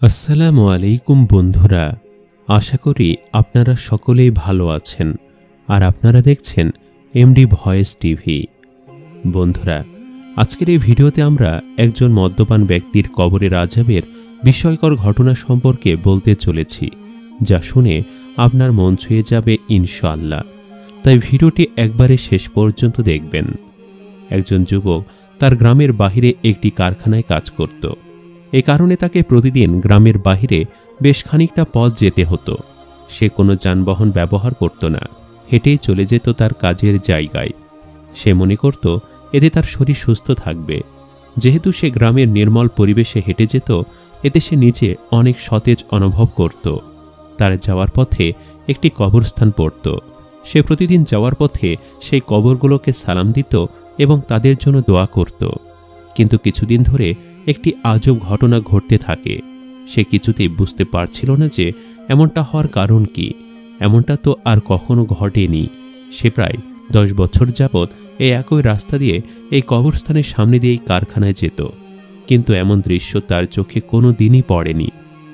আসসালামু আলাইকুম বন্ধুরা, আশা করি আপনারা সকলেই ভালো আছেন আর আপনারা দেখছেন এমডি ভয়েস টিভি। বন্ধুরা, আজকের এই ভিডিওতে আমরা একজন মদ্যপান ব্যক্তির কবরের আযাবের বিস্ময়কর ঘটনা সম্পর্কে বলতে চলেছি, যা শুনে আপনার মন ছুঁয়ে যাবে ইনশাআল্লাহ। তাই ভিডিওটি একবারে শেষ পর্যন্ত দেখবেন। একজন যুবক তার গ্রামের বাহিরে একটি কারখানায় কাজ করত। এ কারণে তাকে প্রতিদিন গ্রামের বাহিরে বেশ খানিকটা পথ যেতে হতো। সে কোনো যানবাহন ব্যবহার করত না, হেঁটেই চলে যেত তার কাজের জায়গায়। সে মনে করত এতে তার শরীর সুস্থ থাকবে। যেহেতু সে গ্রামের নির্মল পরিবেশে হেঁটে যেত, এতে সে নিজে অনেক সতেজ অনুভব করত। তার যাওয়ার পথে একটি কবরস্থান পড়ত। সে প্রতিদিন যাওয়ার পথে সেই কবরগুলোকে সালাম দিত এবং তাদের জন্য দোয়া করত। কিন্তু কিছুদিন ধরে একটি আজব ঘটনা ঘটতে থাকে। সে কিছুতেই বুঝতে পারছিল না যে এমনটা হওয়ার কারণ কি। এমনটা তো আর কখনো ঘটেনি। সে প্রায় 10 বছর যাবৎ এই একই রাস্তা দিয়ে এই কবরস্থানের সামনে দিয়েই কারখানায় যেত, কিন্তু এমন দৃশ্য তার চোখে কোনো দিনই পড়েনি।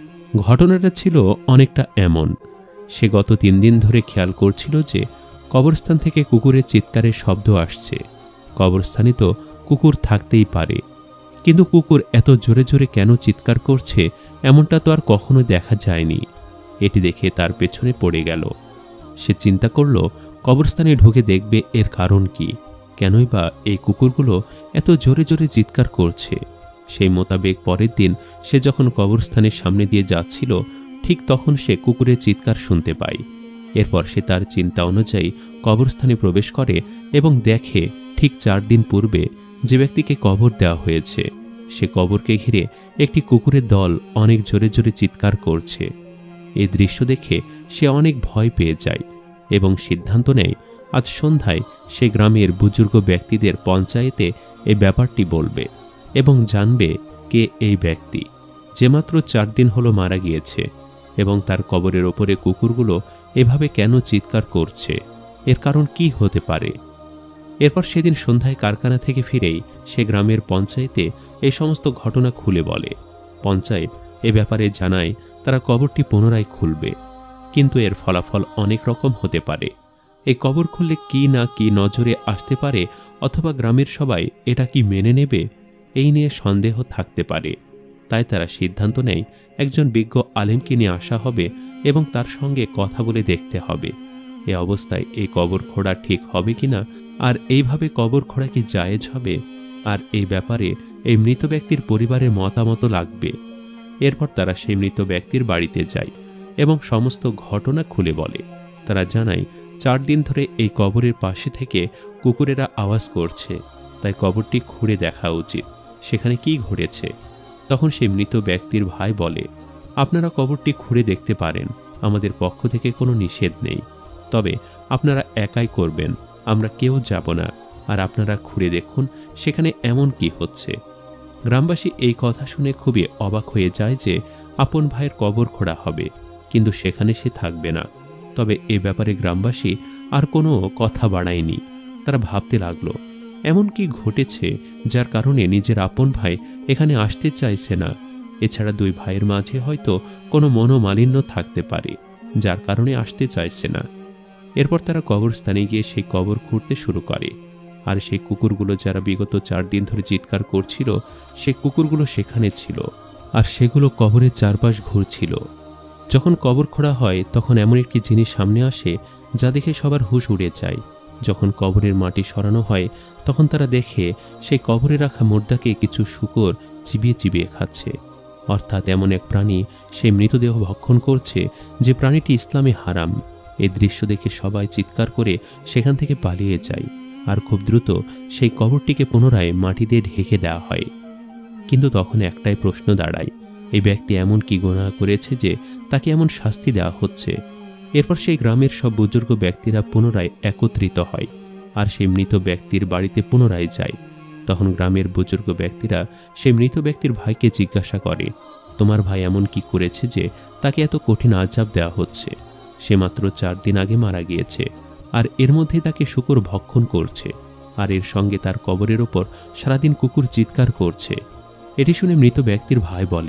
ঘটনাটা ছিল অনেকটা এমন। সে গত 3 দিন ধরে খেয়াল করছিল যে কবরস্থান থেকে কুকুরের চিৎকারের শব্দ আসছে। কবরস্থানে তো কুকুর থাকতেই পারে, কিন্তু কুকুর এত জোরে জোরে কেন চিৎকার করছে এমনটা তো আর কখনো দেখা যায়নি। এটি দেখে তার পেছনে পড়ে গেল। সে চিন্তা করল কবরস্থানে ঢুকে দেখবে এর কারণ কি, কেনই বা এই কুকুরগুলো এত জোরে জোরে চিৎকার করছে। সেই মোতাবেক পরের দিন সে যখন কবরস্থানের সামনে দিয়ে যাচ্ছিল, ঠিক তখন সে কুকুরের চিৎকার শুনতে পায়। এরপর সে তার চিন্তা অনুযায়ী কবরস্থানে প্রবেশ করে এবং দেখে ঠিক 4 দিন পূর্বে যে ব্যক্তিকে কবর দেওয়া হয়েছে, সে কবরকে ঘিরে একটি কুকুরের দল অনেক জোরে জোরে চিৎকার করছে। এই দৃশ্য দেখে সে অনেক ভয় পেয়ে যায় এবং সিদ্ধান্ত নেয় আজ সন্ধ্যায় সে গ্রামের বুজুর্গ ব্যক্তিদের পঞ্চায়েতে এই ব্যাপারটি বলবে এবং জানবে কে এই ব্যক্তি যে মাত্র 4 দিন হলো মারা গিয়েছে এবং তার কবরের ওপরে কুকুরগুলো এভাবে কেন চিৎকার করছে, এর কারণ কি হতে পারে। এরপর সেদিন সন্ধ্যায় কারখানা থেকে ফিরেই সে গ্রামের পঞ্চায়েতে এই সমস্ত ঘটনা খুলে বলে। পঞ্চায়েত এ ব্যাপারে জানায় তারা কবরটি পুনরায় খুলবে, কিন্তু এর ফলাফল অনেক রকম হতে পারে। এই কবর খুললে কি না কি নজরে আসতে পারে, অথবা গ্রামের সবাই এটা কি মেনে নেবে, এই নিয়ে সন্দেহ থাকতে পারে। তাই তারা সিদ্ধান্ত নেয় একজন বিজ্ঞ আলেমকে নিয়ে আসা হবে এবং তার সঙ্গে কথা বলে দেখতে হবে এ অবস্থায় এই কবর খোঁড়া ঠিক হবে কিনা, আর এইভাবে কবর খোঁড়া কি জায়েজ হবে, আর এই ব্যাপারে এই মৃত ব্যক্তির পরিবারের মতামত লাগবে। এরপর তারা সেই মৃত ব্যক্তির বাড়িতে যায় এবং সমস্ত ঘটনা খুলে বলে। তারা জানায় 4 দিন ধরে এই কবরের পাশে থেকে কুকুরেরা আওয়াজ করছে, তাই কবরটি খুঁড়ে দেখা উচিত, সেখানে কি ঘটেছে। তখন সেই মৃত ব্যক্তির ভাই বলে, আপনারা কবরটি খুঁড়ে দেখতে পারেন, আমাদের পক্ষ থেকে কোনো নিষেধ নেই, তবে আপনারা একাই করবেন, আমরা কেউ যাব না, আর আপনারা খুঁড়ে দেখুন সেখানে এমন কি হচ্ছে। গ্রামবাসী এই কথা শুনে খুবই অবাক হয়ে যায় যে আপন ভাইয়ের কবর খোঁড়া হবে, কিন্তু সেখানে সে থাকবে না। তবে এ ব্যাপারে গ্রামবাসী আর কোনো কথা বাড়ায়নি। তারা ভাবতে লাগলো এমন কি ঘটেছে যার কারণে নিজের আপন ভাই এখানে আসতে চাইছে না। এছাড়া 2 ভাইয়ের মাঝে হয়তো কোনো মনোমালিন্য থাকতে পারে, যার কারণে আসতে চাইছে না। এরপর তারা কবরস্থানে গিয়ে সেই কবর খুঁড়তে শুরু করে, আর সেই কুকুরগুলো যারা বিগত 4 দিন ধরে চিৎকার করছিল, সেই কুকুরগুলো সেখানে ছিল, আর সেগুলো কবরের চারপাশ ঘুরছিল। যখন কবর খোঁড়া হয় তখন এমন একটি জিনিস সামনে আসে যা দেখে সবার হুঁশ উড়ে যায়। যখন কবরের মাটি সরানো হয় তখন তারা দেখে সেই কবরে রাখা মুর্দাকে কিছু শূকর চিবিয়ে চিবিয়ে খাচ্ছে। অর্থাৎ এমন এক প্রাণী সেই মৃতদেহ ভক্ষণ করছে যে প্রাণীটি ইসলামে হারাম। এই দৃশ্য দেখে সবাই চিৎকার করে সেখান থেকে পালিয়ে যায়, আর খুব দ্রুত সেই কবরটিকে পুনরায় মাটি দিয়ে ঢেকে দেওয়া হয়। কিন্তু তখন একটাই প্রশ্ন দাঁড়ায়, এই ব্যক্তি এমন কি গুনাহ করেছে যে তাকে এমন শাস্তি দেওয়া হচ্ছে। এরপর সেই গ্রামের সব বুজুর্গ ব্যক্তিরা পুনরায় একত্রিত হয় আর সেই মৃত ব্যক্তির বাড়িতে পুনরায় যায়। তখন গ্রামের বুজুর্গ ব্যক্তিরা সেই মৃত ব্যক্তির ভাইকে জিজ্ঞাসা করে, তোমার ভাই এমন কি করেছে যে তাকে এত কঠিন আযাব দেওয়া হচ্ছে? সে মাত্র 4 দিন আগে মারা গিয়েছে, আর এর মধ্যেই তাকে শূকর ভক্ষণ করছে, আর এর সঙ্গে তার কবরের ওপর সারাদিন কুকুর চিৎকার করছে। এটি শুনে মৃত ব্যক্তির ভাই বলে,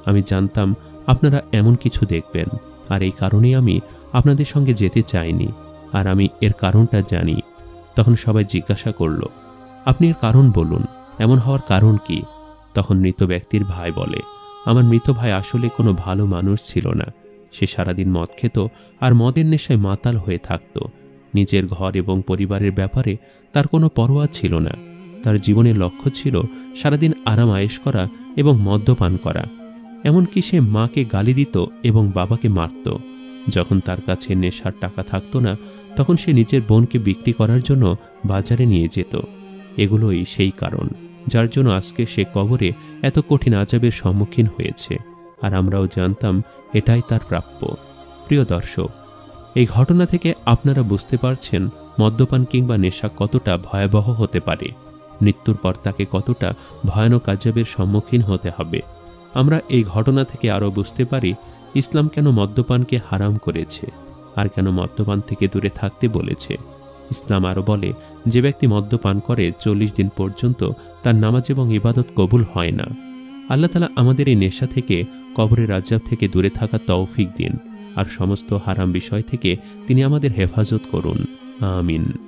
আমি জানতাম আপনারা এমন কিছু দেখবেন, আর এই কারণেই আমি আপনাদের সঙ্গে যেতে চাইনি, আর আমি এর কারণটা জানি। তখন সবাই জিজ্ঞাসা করল, আপনি এর কারণ বলুন, এমন হওয়ার কারণ কি? তখন মৃত ব্যক্তির ভাই বলে, আমার মৃত ভাই আসলে কোনো ভালো মানুষ ছিল না। সে সারাদিন মদ খেত আর মদের নেশায় মাতাল হয়ে থাকত। নিজের ঘর এবং পরিবারের ব্যাপারে তার কোনো পরোয়া ছিল না। তার জীবনের লক্ষ্য ছিল সারাদিন আরাম আয়েশ করা এবং মদ্যপান করা। এমনকি সে মাকে গালি দিত এবং বাবাকে মারত। যখন তার কাছে নেশার টাকা থাকত না, তখন সে নিজের বোনকে বিক্রি করার জন্য বাজারে নিয়ে যেত। এগুলোই সেই কারণ যার জন্য আজকে সে কবরে এত কঠিন আযাবের সম্মুখীন হয়েছে, আর আমরাও জানতাম এটাই তার প্রাপ্য। প্রিয় দর্শক, এই ঘটনা থেকে আপনারা বুঝতে পারছেন মদ্যপান কিংবা নেশা কতটা ভয়াবহ হতে পারে, মৃত্যুর পর তাকে কতটা ভয়ানক আযাবের সম্মুখীন হতে হবে। আমরা এই ঘটনা থেকে আরও বুঝতে পারি ইসলাম কেন মদ্যপানকে হারাম করেছে আর কেন মদ্যপান থেকে দূরে থাকতে বলেছে। ইসলাম আরও বলে, যে ব্যক্তি মদ্যপান করে 40 দিন পর্যন্ত তার নামাজ এবং ইবাদত কবুল হয় না। আল্লাহ তাআলা আমাদের এই নেশা থেকে, কবরের আযাব থেকে দূরে থাকার তৌফিক দিন, আর সমস্ত হারাম বিষয় থেকে তিনি আমাদের হেফাজত করুন। আমিন।